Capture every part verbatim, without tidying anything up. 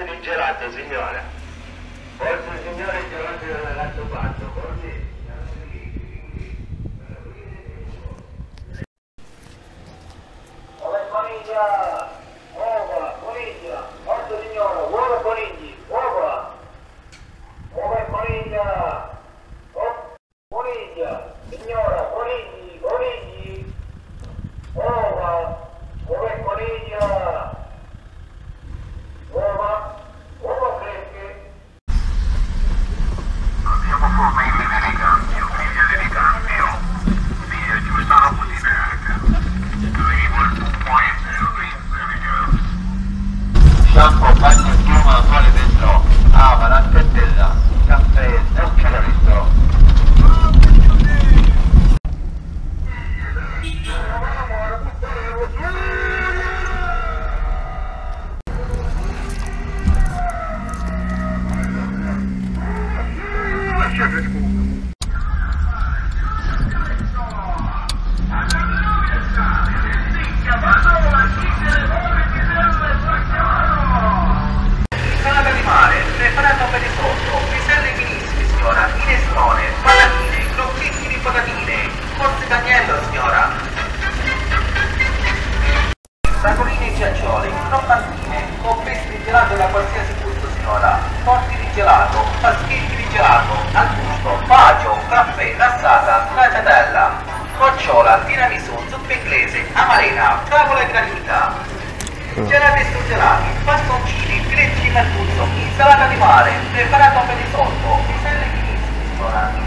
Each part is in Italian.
porsi di gelato, signora. Porsi, signore, il gelato del Gattopardo, porsi. Uova coniglia, uova, coniglia, porsi signora, uova conigli, uova. Uova e coniglia, oh, coniglia, signora, conigli, conigli, uova, uova e coniglia. Uova, uova fresche. Abbiamo fornite di ricambio, figlie di ricambio, figlie Giordano di Verga. Shampoo, bagno schiuma, quale dentro, ava, la cartella, caffè, e che la visto. Insalata di mare, preparato per risotto, piselli finissimi, signora, minestrone, patatine, crocchetti di patatine, forse d'agnello, signora. Sacoline e ghiaccioli, croccantine, confessi di gelato da qualsiasi gusto, signora, forti di gelato, paschetti di gelato, al gusto, bacio, caffè, cassata, stracciatella, nocciola, tiramisù, zuppa inglese, amarena, fravola granita. Gelati surgelati, bastoncini, filetti di merluzzo, insalata di mare, preparato per risotto, piselli finissimi, signora.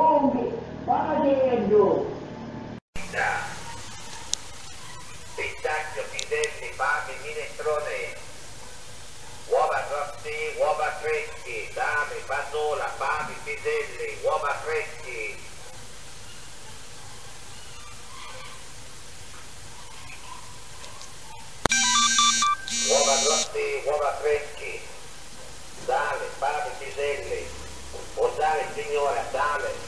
Città salami, minestrone, uova rosti, uova freschi, salami, fasola, fami, piselli, uova freschi. Uova rosti, uova freschi, sale, fami, piselli, o sale signora, sale.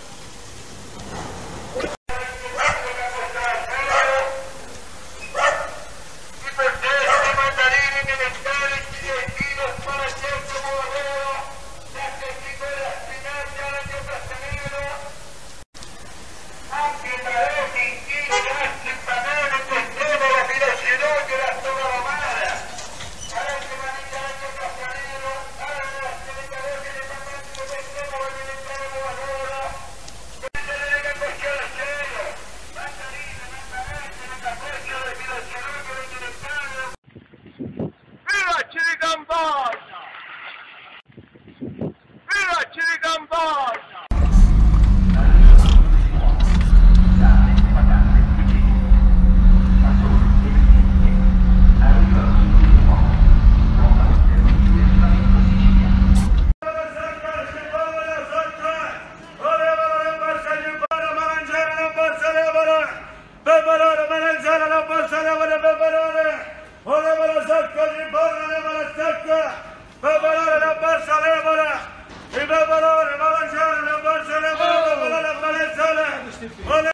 Olha